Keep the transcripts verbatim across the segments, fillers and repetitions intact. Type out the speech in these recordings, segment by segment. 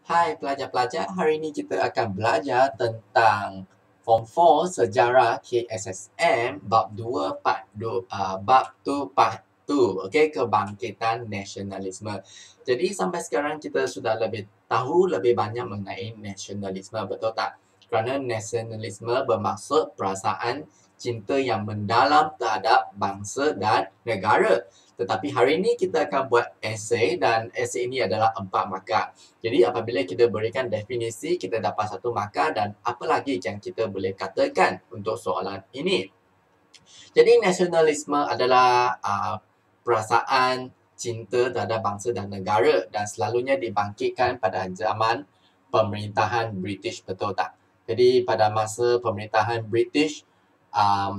Hai pelajar-pelajar, hari ini kita akan belajar tentang Form four Sejarah K S S M bab dua part dua, uh, bab tu part tu, okey, kebangkitan nasionalisme. Jadi sampai sekarang kita sudah lebih tahu lebih banyak mengenai nasionalisme, betul tak? Kerana nasionalisme bermaksud perasaan cinta yang mendalam terhadap bangsa dan negara. Tetapi hari ini kita akan buat esei dan esei ini adalah empat markah. Jadi apabila kita berikan definisi, kita dapat satu markah dan apa lagi yang kita boleh katakan untuk soalan ini. Jadi nasionalisme adalah uh, perasaan cinta terhadap bangsa dan negara dan selalunya dibangkitkan pada zaman pemerintahan British, betul tak? Jadi pada masa pemerintahan British, um,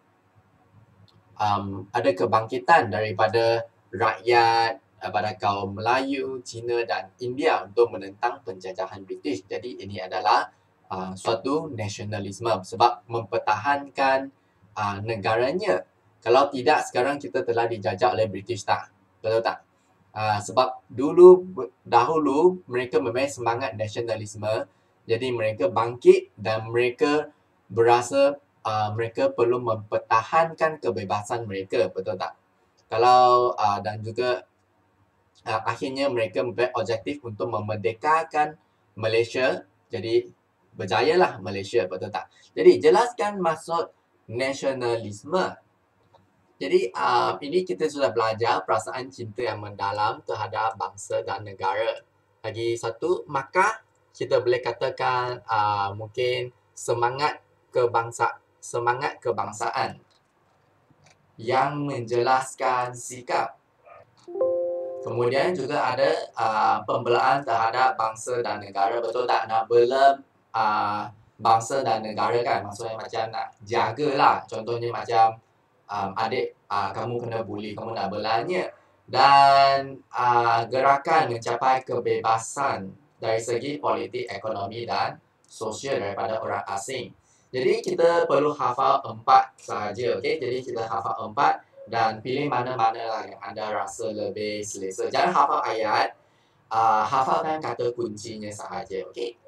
um, ada kebangkitan daripada rakyat pada kaum Melayu, Cina dan India untuk menentang penjajahan British. Jadi ini adalah uh, suatu nasionalisme sebab mempertahankan uh, negaranya. Kalau tidak, sekarang kita telah dijajah oleh British tak? Betul tak? Uh, sebab dulu, dahulu mereka memang semangat nasionalisme. Jadi mereka bangkit dan mereka berasa uh, mereka perlu mempertahankan kebebasan mereka. Betul tak? Kalau uh, dan juga Uh, akhirnya mereka membuat objektif untuk memerdekakan Malaysia. Jadi berjayalah Malaysia, betul tak? Jadi jelaskan maksud nasionalisme. Jadi uh, ini kita sudah belajar perasaan cinta yang mendalam terhadap bangsa dan negara. Lagi satu, maka kita boleh katakan uh, mungkin semangat kebangsa semangat kebangsaan yang menjelaskan sikap. Kemudian juga ada uh, pembelaan terhadap bangsa dan negara, betul tak? Nak bela uh, bangsa dan negara kan, maksudnya macam nak jagalah. Contohnya macam um, adik uh, kamu kena bully, kamu nak belanya. Dan uh, gerakan mencapai kebebasan dari segi politik, ekonomi dan sosial daripada orang asing. Jadi kita perlu hafal empat sahaja, okey? Jadi kita hafal empat dan pilih mana-mana lah yang anda rasa lebih selesa. Jangan hafal ayat, uh, hafalkan kata kuncinya sahaja, okey?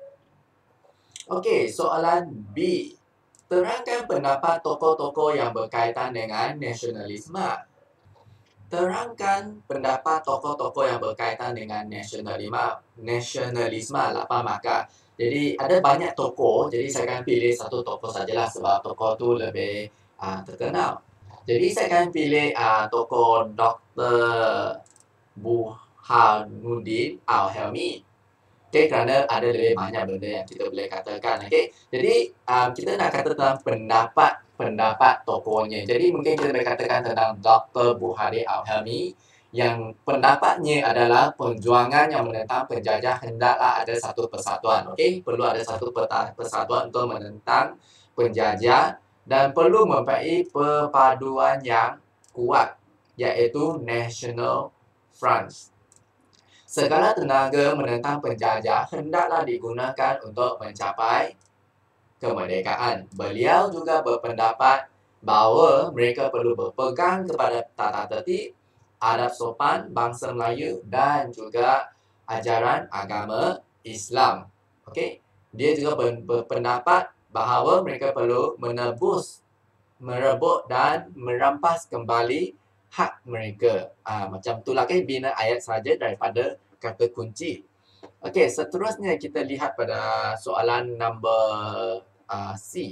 Okey, soalan B. Terangkan pendapat tokoh-tokoh yang berkaitan dengan nasionalisme. Terangkan pendapat tokoh-tokoh yang berkaitan dengan nasionalisme. Nasionalisme, lapan markah. Jadi ada banyak tokoh, jadi saya akan pilih satu tokoh sajalah sebab tokoh tu lebih uh, terkenal. Jadi saya akan pilih uh, tokoh Doktor Burhanuddin Al-Helmi. Okay, kerana ada lebih banyak benda yang kita boleh katakan. Okay, jadi um, kita nak kata tentang pendapat-pendapat tokohnya. Jadi mungkin kita boleh katakan tentang Doktor Burhanuddin Al-Helmi yang pendapatnya adalah perjuangan yang menentang penjajah hendaklah ada satu persatuan. Okay, perlu ada satu persatuan untuk menentang penjajah. Dan perlu mempunyai perpaduan yang kuat, iaitu National Front. Segala tenaga menentang penjajah hendaklah digunakan untuk mencapai kemerdekaan. Beliau juga berpendapat bahawa mereka perlu berpegang kepada tata tertib, adab sopan bangsa Melayu dan juga ajaran agama Islam. Okey, dia juga berpendapat bahawa mereka perlu menebus, merebut dan merampas kembali hak mereka. Ah, macam itulah, okay? Bina ayat saja daripada kata kunci. Okey, seterusnya kita lihat pada soalan number uh, C.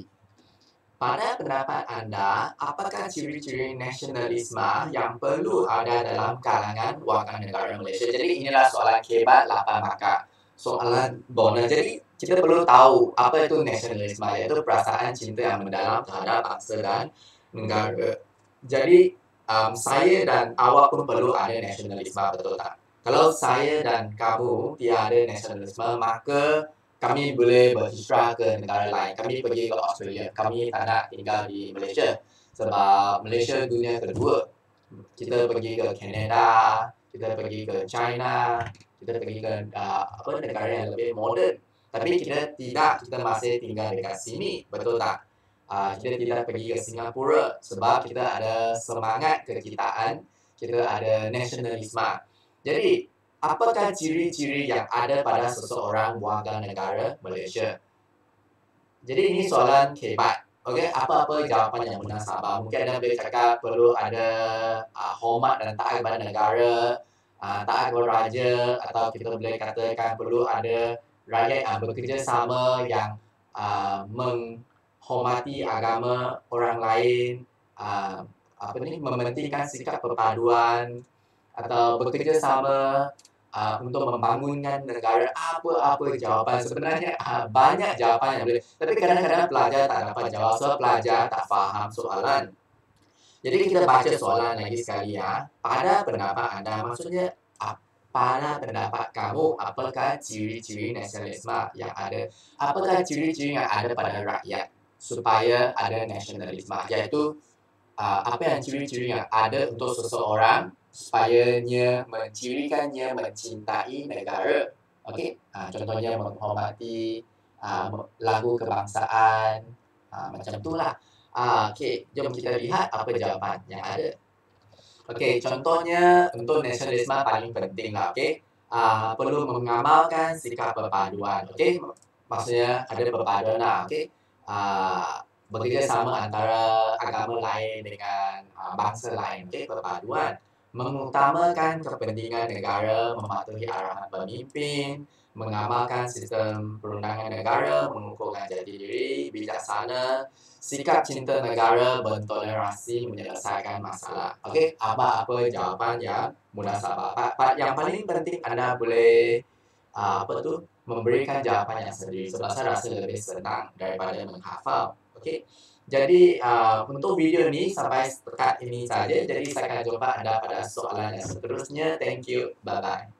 Pada pendapat anda, apakah ciri-ciri nasionalisme yang perlu ada dalam kalangan warga negara Malaysia? Jadi inilah soalan kebat lapan markah. Soalan bonus. Jadi kita perlu tahu apa itu nasionalisme, iaitu perasaan cinta yang mendalam terhadap bangsa dan negara. Jadi um, saya dan awak pun perlu ada nasionalisme, betul tak? Kalau saya dan kamu tiada nasionalisme, maka kami boleh berhijrah ke negara lain. Kami pergi ke Australia. Kami tak nak tinggal di Malaysia. Sebab Malaysia dunia kedua. Kita pergi ke Canada, kita pergi ke China, kita pergi ke uh, apa negara yang lebih moden. Tapi kita tidak, kita masih tinggal dekat sini. Betul tak? Uh, kita tidak pergi ke Singapura sebab kita ada semangat kekitaan, kita ada nasionalisme. Jadi, apakah ciri-ciri yang ada pada seseorang warga negara Malaysia? Jadi ini soalan hebat. Okey, apa-apa jawapan yang munasabah. Mungkin anda boleh cakap perlu ada uh, hormat dan taat kepada negara, uh, taat kepada raja, atau kita boleh katakan perlu ada rakyat yang bekerjasama yang uh, menghormati agama orang lain, uh, apa ni, mementingkan sikap perpaduan atau bekerjasama uh, untuk membangunkan negara. Apa-apa jawapan sebenarnya uh, banyak jawapan yang boleh, tapi kadang-kadang pelajar tak dapat jawab sebab pelajar tak faham soalan. Jadi kita baca soalan lagi sekali ya. Pada pendapat anda, maksudnya pada pendapat kamu, apakah ciri-ciri nasionalisme yang ada? Apakah ciri-ciri yang ada pada rakyat supaya ada nasionalisme? Iaitu uh, apa yang ciri-ciri yang ada untuk seseorang supaya nya mencirikannya mencintai negara. Okey, uh, contohnya menghormati uh, lagu kebangsaan, uh, macam itulah. Uh, Okey, jom kita lihat apa jawapan yang ada. Okey, contohnya untuk nasionalisme paling penting lah. Okey, uh, perlu mengamalkan sikap perpaduan. Okey, maksudnya ada perpaduan lah. Okey, uh, bekerjasama antara agama lain dengan uh, bangsa lain. Okey, perpaduan. Mengutamakan kepentingan negara, mematuhi arahan pemimpin, mengamalkan sistem perundangan negara, mengukuhkan jati diri, bijaksana, sikap cinta negara, bertoleransi, menyelesaikan masalah. Okey, apa-apa jawapan yang munasabah. Yang paling penting anda boleh uh, apa tu memberikan jawapan yang sendiri sebab saya rasa lebih senang daripada menghafal. Okey. Jadi uh, untuk video ni sampai dekat ini saja. Jadi saya akan jumpa anda pada soalan yang seterusnya. Thank you. Bye bye.